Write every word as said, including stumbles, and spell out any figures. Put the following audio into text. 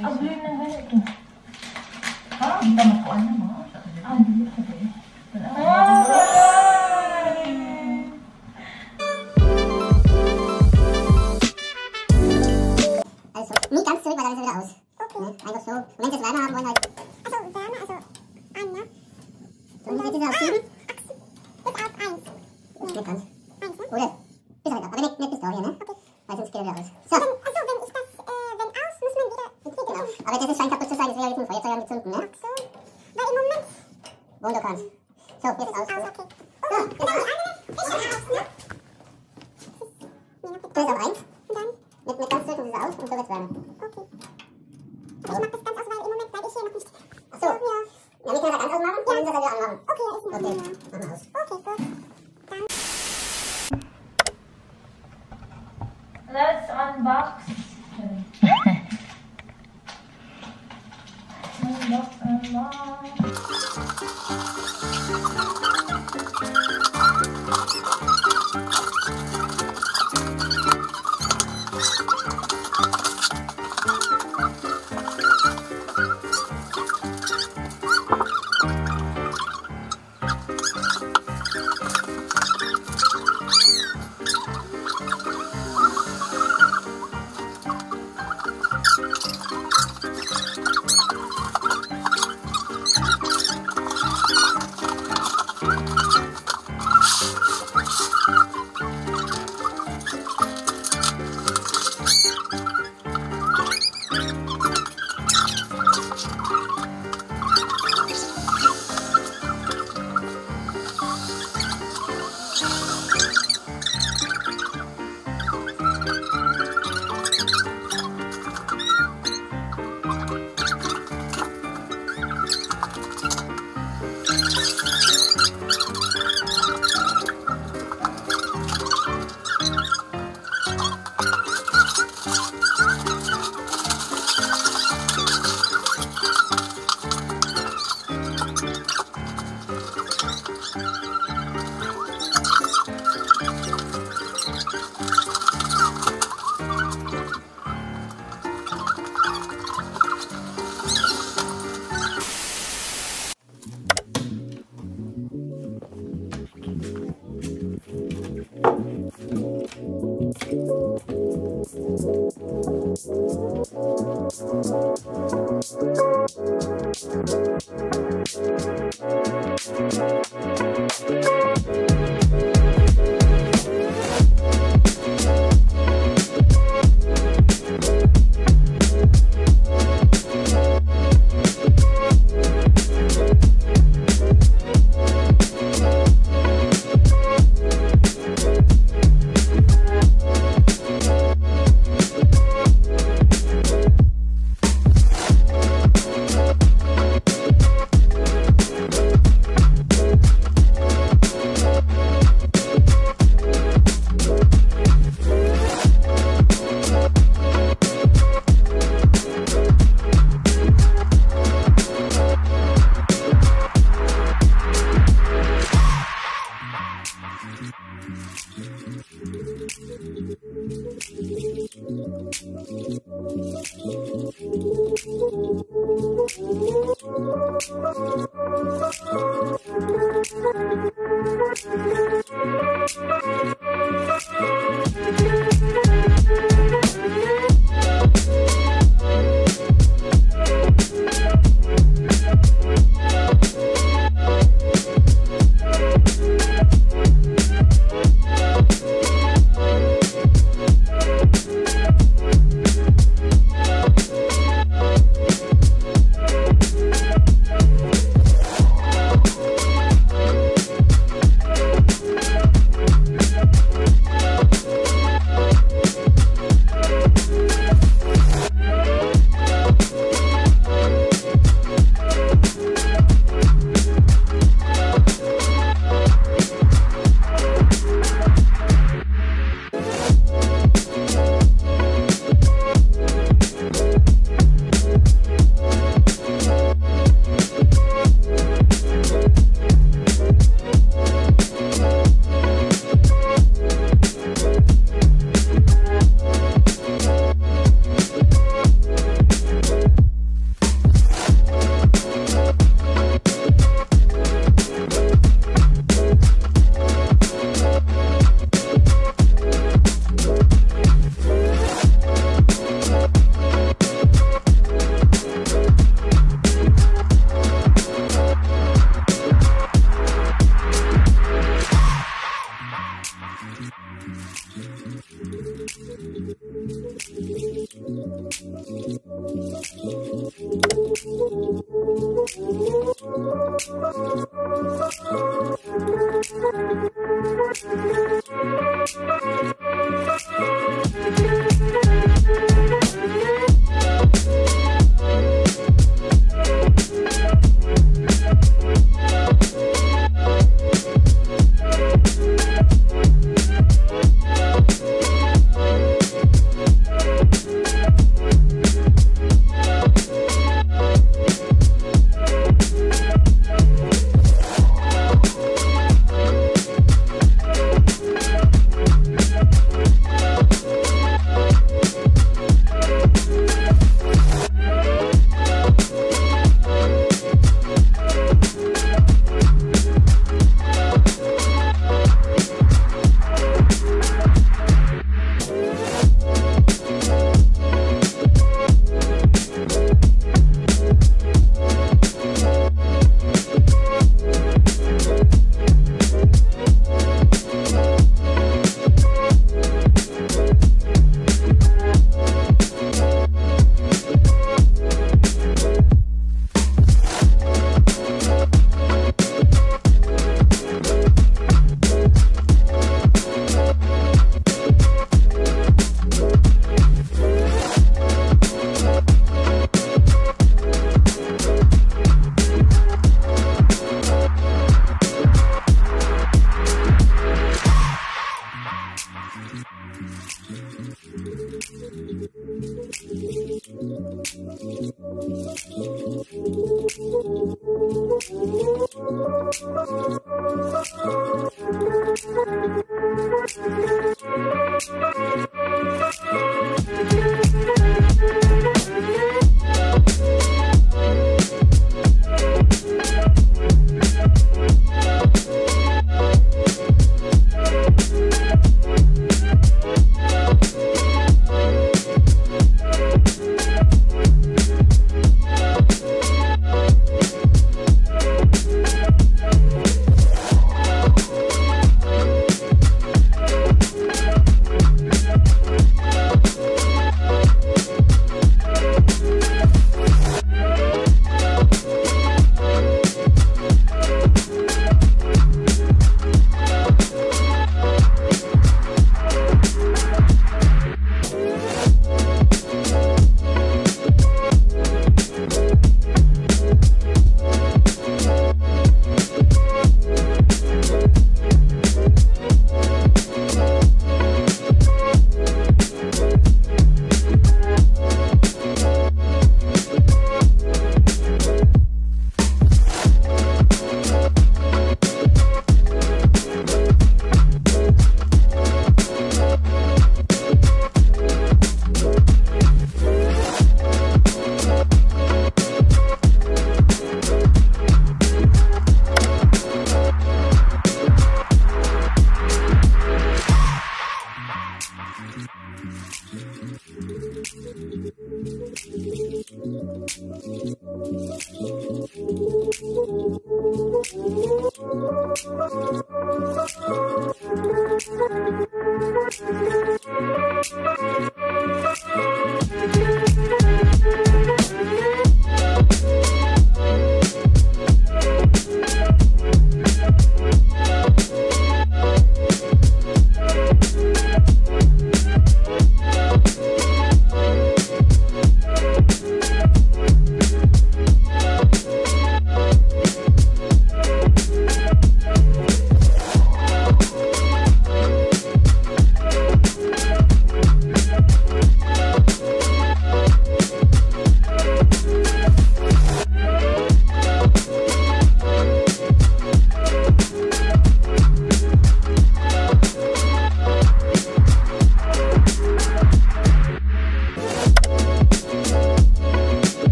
Ah, beli na nga ito. Ha? Hindi ka makuan na mo? Ah, hindi ka ba eh. Also, nie ganz zurück, weil dann ist er wieder aus. Okay. Ne? Einfach so. Und wenn sie es wärmer haben wollen, halt. Also, Wärme, also an, ne? So, und jetzt ist er auf sieben. Bis auf eins. Nicht ganz. eins, ne? Oder? Bis halt ab. Aber nicht, nicht bis da hier, ne? Okay. Weil sonst geht er wieder aus. So. Wenn, also, wenn ich das, äh, wenn aus, muss man wieder... Genau. Aber das ist scheint kaputt zu sein, das wäre jetzt ein Feuerzeug angezündet, ne? Ach so. Weil im Moment... Wunderbar. So, jetzt ist aus. Aus, okay. So, Okay, jetzt aus. ist schon aus, ne? Das ist auf eins. Und dann? Mit, mit ganz drücken ist es aus und so wird es wärmer. Okay. Aber ich mach das ganz aus, weil im Moment bleib ich hier noch nicht... Ach so. Ja. Ja, wir können das ganz ausmachen, dann müssen wir das wieder anmachen. Okay, ist noch Okay, ja. machen wir aus. Okay, gut. Dann... Let's unbox. Unbox, unbox.